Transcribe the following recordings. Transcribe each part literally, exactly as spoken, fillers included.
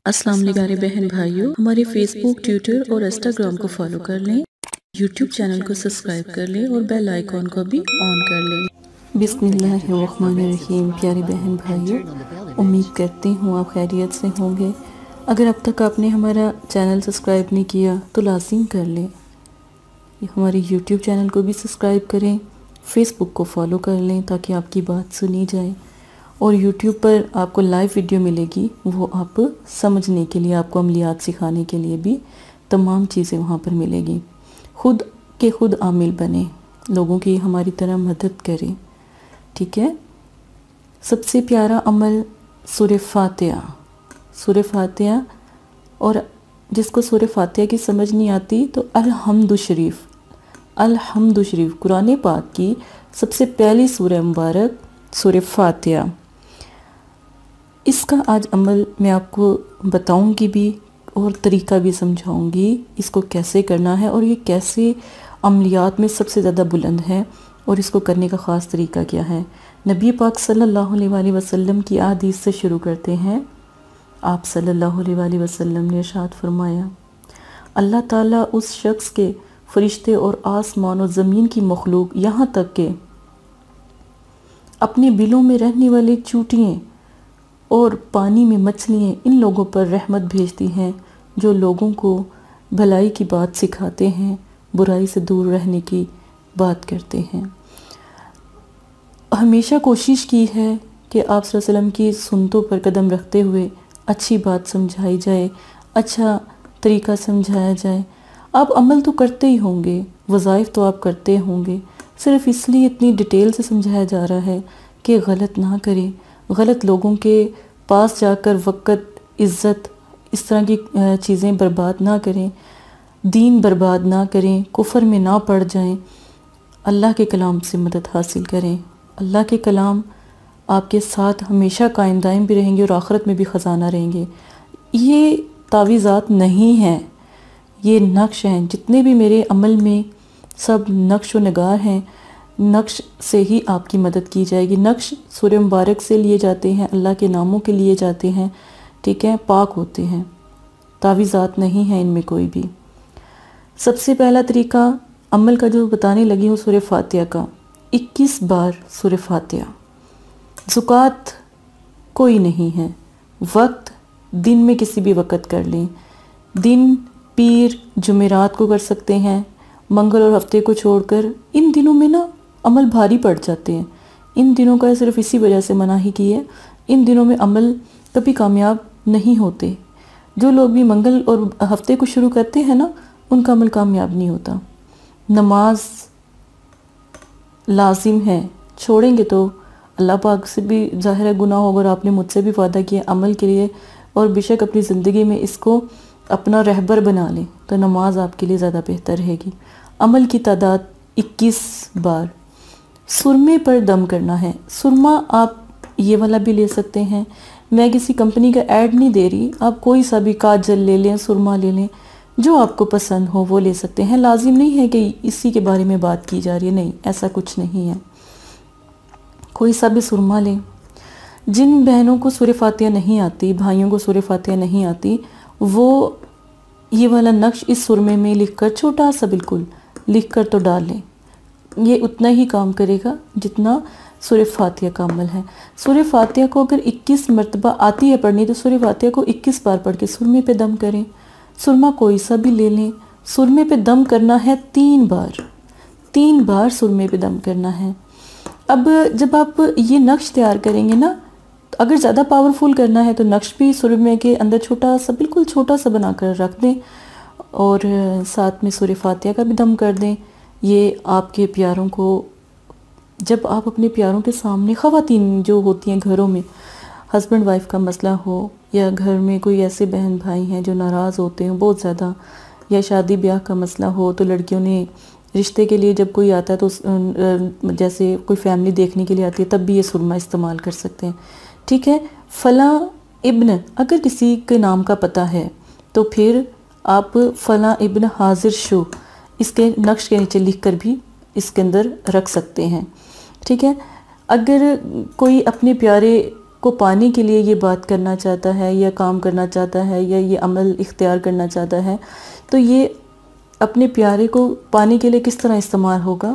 अस्सलाम वालेकुम प्यारे बहन भाइयों, हमारे फेसबुक, ट्विटर और इंस्टाग्राम को फॉलो कर लें, यूट्यूब चैनल को सब्सक्राइब कर लें और बेल आइकॉन को भी ऑन कर लें। बिस्मिल्लाहिर्रहमानिर्रहीम। प्यारे बहन भाइयों, उम्मीद करती हूँ आप खैरियत से होंगे। अगर अब तक आपने हमारा चैनल सब्सक्राइब नहीं किया तो लाजिम कर लें। हमारे यूट्यूब चैनल को भी सब्सक्राइब करें, फेसबुक को फॉलो कर लें ताकि आपकी बात सुनी जाए, और यूट्यूब पर आपको लाइव वीडियो मिलेगी, वो आप समझने के लिए, आपको अमलियात सिखाने के लिए भी तमाम चीज़ें वहाँ पर मिलेगी। खुद के खुद आमिल बने, लोगों की हमारी तरह मदद करें, ठीक है। सबसे प्यारा अमल सूरह फातिहा, सूरह फातिहा, और जिसको सूरह फातिहा की समझ नहीं आती तो अल-हम्दु शरीफ, अल-हम्दु शरीफ कुरान पाक की सबसे पहली सूरह मुबारक सूरह फातिहा। इसका आज अमल मैं आपको बताऊंगी भी और तरीका भी समझाऊंगी, इसको कैसे करना है और ये कैसे अमलियात में सबसे ज़्यादा बुलंद है और इसको करने का ख़ास तरीका क्या है। नबी पाक सल्लल्लाहु अलैहि वसल्लम की हदीस से शुरू करते हैं। आप सल्लल्लाहु अलैहि वसल्लम ने इरशाद फरमाया, अल्लाह ताला उस शख्स के फरिश्ते और आसमान और ज़मीन की मखलूक, यहाँ तक के अपने बिलों में रहने वाले चूटियाँ और पानी में मछलियाँ, इन लोगों पर रहमत भेजती हैं जो लोगों को भलाई की बात सिखाते हैं, बुराई से दूर रहने की बात करते हैं। हमेशा कोशिश की है कि आप सल्लल्लाहु अलैहि वसल्लम की सुन्नतों पर कदम रखते हुए अच्छी बात समझाई जाए, अच्छा तरीका समझाया जाए। आप अमल तो करते ही होंगे, वज़ाइफ तो आप करते होंगे, सिर्फ इसलिए इतनी डिटेल से समझाया जा रहा है कि गलत ना करें, गलत लोगों के पास जाकर वक़्त, इज़्ज़त, इस तरह की चीज़ें बर्बाद ना करें, दीन बर्बाद ना करें, कुफ़र में ना पड़ जाएं। अल्लाह के कलाम से मदद हासिल करें। अल्लाह के कलाम आपके साथ हमेशा कायम दायम भी रहेंगे और आखिरत में भी ख़जाना रहेंगे। ये तावीज़ात नहीं हैं, ये नक्श हैं। जितने भी मेरे अमल में सब नक्श व नगार हैं, नक्श से ही आपकी मदद की जाएगी। नक्श सूरह मुबारक से लिए जाते हैं, अल्लाह के नामों के लिए जाते हैं, ठीक है, पाक होते हैं, तावीज़ात नहीं हैं इनमें कोई भी। सबसे पहला तरीका अमल का जो बताने लगी हूँ सूरह फातिहा का, इक्कीस बार सूरह फातिहा। ज़ुकात कोई नहीं है, वक्त दिन में किसी भी वक्त कर लें, दिन पीर जुमेरात को कर सकते हैं, मंगल और हफ्ते को छोड़कर। इन दिनों में ना अमल भारी पड़ जाते हैं, इन दिनों का सिर्फ इसी वजह से मनाही की है। इन दिनों में अमल कभी कामयाब नहीं होते। जो लोग भी मंगल और हफ्ते को शुरू करते हैं ना, उनका अमल कामयाब नहीं होता। नमाज लाजिम है, छोड़ेंगे तो अल्लाह पाक से भी ज़ाहिर है गुनाह होगा, और आपने मुझसे भी वादा किया अमल के लिए, और बेशक अपनी ज़िंदगी में इसको अपना रहबर बना लें तो नमाज आपके लिए ज़्यादा बेहतर रहेगी। अमल की तादाद इक्कीस बार। सुरमे पर दम करना है। सुरमा आप ये वाला भी ले सकते हैं, मैं किसी कंपनी का ऐड नहीं दे रही, आप कोई सा भी काजल ले लें, सुरमा ले लें, जो आपको पसंद हो वो ले सकते हैं। लाजिम नहीं है कि इसी के बारे में बात की जा रही है, नहीं, ऐसा कुछ नहीं है, कोई सा भी सुरमा लें। जिन बहनों को सूरह फातिहा नहीं आती, भाइयों को सूरह फातिहा नहीं आती, वो ये वाला नक्श इस सुरमे में लिखकर, छोटा सा बिल्कुल लिखकर तो डाल लें, ये उतना ही काम करेगा जितना सूरह फातिहा का अमल है। सूरह फातिहा को अगर इक्कीस मरतबा आती है पढ़नी तो सूरह फातिहा को इक्कीस बार पढ़ के सुरमे पे दम करें। सुरमा कोई सा भी ले लें, सुरमे पे दम करना है तीन बार, तीन बार सुरमे पे दम करना है। अब जब आप ये नक्श तैयार करेंगे ना, तो अगर ज़्यादा पावरफुल करना है तो नक्श भी सुरमे के अंदर छोटा सा, बिल्कुल छोटा सा बनाकर रख दें, और साथ में सूरह फातिहा का भी दम कर दें। ये आपके प्यारों को, जब आप अपने प्यारों के सामने, ख़वातीन जो होती हैं घरों में, हस्बैंड वाइफ का मसला हो, या घर में कोई ऐसे बहन भाई हैं जो नाराज़ होते हैं बहुत ज़्यादा, या शादी ब्याह का मसला हो, तो लड़कियों ने रिश्ते के लिए जब कोई आता है तो जैसे कोई फैमिली देखने के लिए आती है, तब भी ये सुरमा इस्तेमाल कर सकते हैं, ठीक है। फ़लाँ इब्न अगर किसी के नाम का पता है तो फिर आप फ़लाँ इब्न हाजिर शो इसके नक्श के नीचे लिख कर भी इसके अंदर रख सकते हैं, ठीक है। अगर कोई अपने प्यारे کو پانے کے لیے یہ بات کرنا چاہتا ہے یا کام کرنا چاہتا ہے یا یہ عمل اختیار کرنا چاہتا ہے، تو یہ اپنے پیارے کو پانے کے لیے کس طرح استعمال ہوگا؟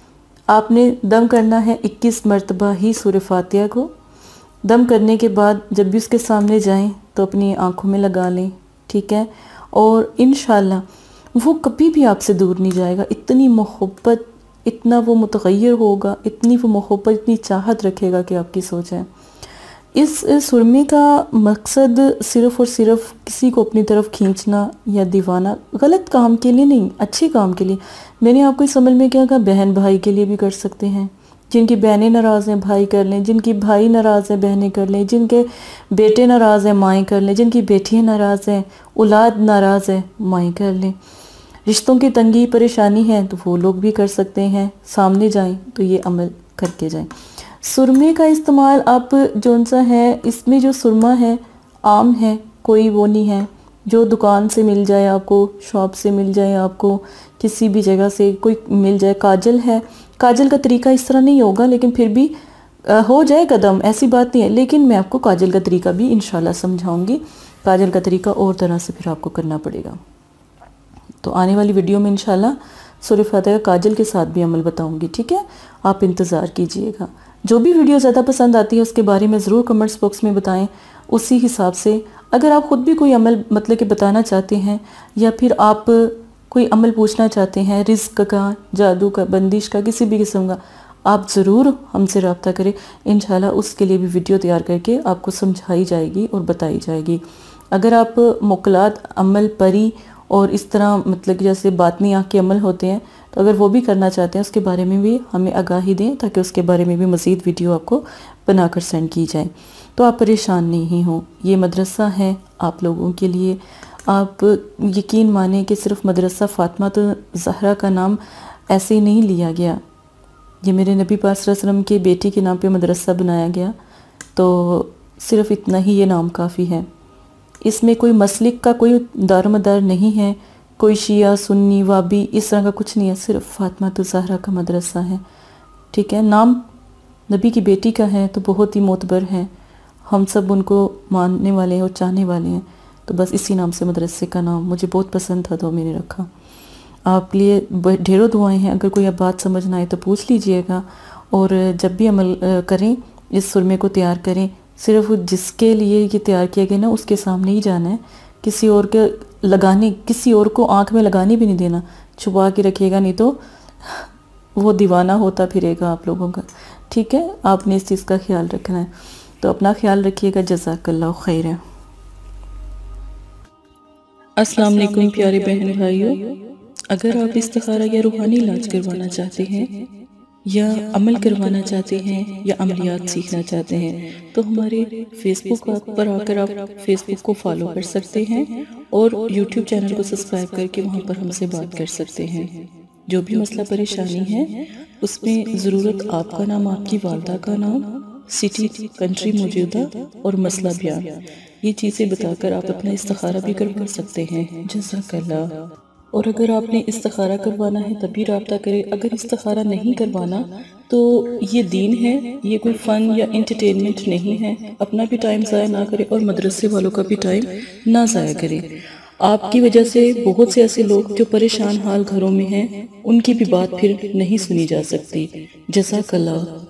آپ نے دم کرنا ہے اکیس مرتبہ ہی سورہ فاتحہ کو۔ دم کرنے کے بعد جب بھی اس کے سامنے جائیں تو اپنی آنکھوں میں لگا لیں، ٹھیک ہے؟ اور انشاءاللہ وہ کبھی بھی آپ سے دور نہیں جائے گا۔ اتنی محبت، اتنا وہ متغیر ہوگا، اتنی وہ محبت، اتنی چاہت رکھے گا کہ آپ کی سوچیں۔ اس سرمے کا مقصد صرف اور صرف کسی کو اپنی طرف کھینچنا یا دیوانا، غلط کام کے لیے نہیں، اچھے کام کے لیے۔ میں نے آپ کو اس عمل میں کیا کہا، بہن بھائی کے لیے بھی کر سکتے ہیں، جن کی بہنیں ناراض ہیں بھائی کر لیں، جن کی بھائی ناراض ہیں بہنیں کر لیں، جن کے بیٹے ناراض ہیں مائیں کر لیں، جن کی بیٹیاں ناراض ہیں، اولاد ناراض ہے مائیں کر لیں۔ رشتوں کی تنگی پریشانی ہے تو وہ لوگ بھی کر سکتے ہیں، سامنے جائیں تو یہ عمل کر کے جائیں۔ سرمے کا استعمال آپ جون سا ہے، اس میں جو سرما ہے عام ہے، کوئی وہ نہیں ہے جو دکان سے مل جائے آپ کو، شاپ سے مل جائے آپ کو، کسی بھی جگہ سے کوئی مل جائے۔ کاجل ہے، کاجل کا طریقہ اس طرح نہیں ہوگا لیکن پھر بھی ہو جائے قدم، ایسی بات نہیں ہے، لیکن میں آپ کو کاجل کا طریقہ بھی انشاءاللہ سمجھاؤں گی۔ کاجل کا طریقہ اور طرح سے پھر آپ کو کرنا پڑے گا، تو آنے والی ویڈیو میں انشاءاللہ سورہ فاتحہ کاجل کے ساتھ بھی عمل بتاؤں گی، ٹھیک ہے؟ آپ انتظار کیجئے گا۔ جو بھی ویڈیو زیادہ پسند آتی ہے اس کے بارے میں ضرور کمنٹس باکس میں بتائیں، اسی حساب سے اگر آپ خود بھی کوئی عمل مطلب کہ بتانا چاہتے ہیں یا پھر آپ کوئی عمل پوچھنا چاہتے ہیں، رزق کا، جادو کا، بندش کا، کسی بھی قسم کا، آپ ضرور ہم سے رابطہ کریں، انشاءاللہ اس کے لیے بھی ویڈیو تیار کر کے آپ کو سمجھائی جائے گی اور بتائی جائے گی۔ اگر آپ موکلات، عمل پری اور اس طرح مطلب کہ جیسے باطنی آنکھ کے عمل ہوتے ہیں تو اگر وہ بھی کرنا چاہتے ہیں اس کے بارے میں بھی ہمیں آگاہی دیں تاکہ اس کے بارے میں بھی مزید ویڈیو آپ کو بنا کر سینڈ کی جائے، تو آپ پریشان نہیں ہوں۔ یہ مدرسہ ہے آپ لوگوں کے لیے، آپ یقین مانیں کہ صرف مدرسہ فاطمہ الزہرا کا نام ایسے ہی نہیں لیا گیا، یہ میرے نبی پاک صلی اللہ علیہ وسلم کے بیٹی کے نام پہ مدرسہ بنایا گیا، تو صرف اتنا ہی یہ نام کافی ہے۔ اس میں کوئی مسلک کا کوئی دار و مدار نہیں ہے، کوئی شیعہ، سنی، وابی اس طرح کا کچھ نہیں ہے، صرف فاطمہ الزہرا کا مدرسہ ہے، ٹھیک ہے؟ نام نبی کی بیٹی کا ہے تو بہت ہی معتبر ہے، ہم سب ان کو ماننے والے ہیں اور چاہنے والے ہیں، تو بس اسی نام سے مدرسے کا نام مجھے بہت پسند تھا تو میں نے رکھا۔ آپ لیے ڈھیروں دعائیں ہیں، اگر کوئی اب بات سمجھنا آئے تو پوچھ لیجئے گا، اور جب بھی عمل کریں اس سرمے کو تیار کریں، صرف جس کے لیے یہ تیار کیا گیا نا اس کے سامنے ہی جانا ہے، کسی اور کے لگانے، کسی اور کو آنکھ میں لگانے بھی نہیں دینا، چھپا کے رکھیے گا، نہیں تو وہ دیوانہ ہوتا پھرے گا آپ لوگوں کا، ٹھیک ہے؟ آپ نے اس چیز کا خیال رکھنا ہے، تو اپنا خیال رکھیے گا۔ جزاک اللہ خیر۔ السلام علیکم پیارے بہن بھائیوں، اگر آپ استخارہ یا روحانی علاج کروانا چاہتے ہیں یا عمل کروانا چاہتے ہیں یا عملیات سیکھنا چاہتے ہیں تو ہمارے فیس بک پر آ کر آپ فیس بک کو فالو کر سکتے ہیں اور یوٹیوب چینل کو سبسکرائب کر کے وہاں پر ہم سے بات کر سکتے ہیں۔ جو بھی مسئلہ پریشانی ہے اس میں ضرورت آپ کا نام، آپ کی والدہ کا نام، سٹی، کنٹری موجودہ اور مسئلہ بیان، یہ چیزیں بتا کر آپ اپنا استخارہ بھی کروا سکتے ہیں۔ جزاک اللہ۔ اور اگر آپ نے استخارہ کروانا ہے تب بھی رابطہ کریں، اگر استخارہ نہیں کروانا تو یہ دین ہے، یہ کوئی فن یا انٹرٹینمنٹ نہیں ہے، اپنا بھی ٹائم ضائع نہ کریں اور مدرسے والوں کا بھی ٹائم نہ ضائع کریں۔ آپ کی وجہ سے بہت سے ایسے لوگ جو پریشان حال گھروں میں ہیں ان کی بھی بات پھر نہیں سنی جا سکتی۔ جزاک اللہ۔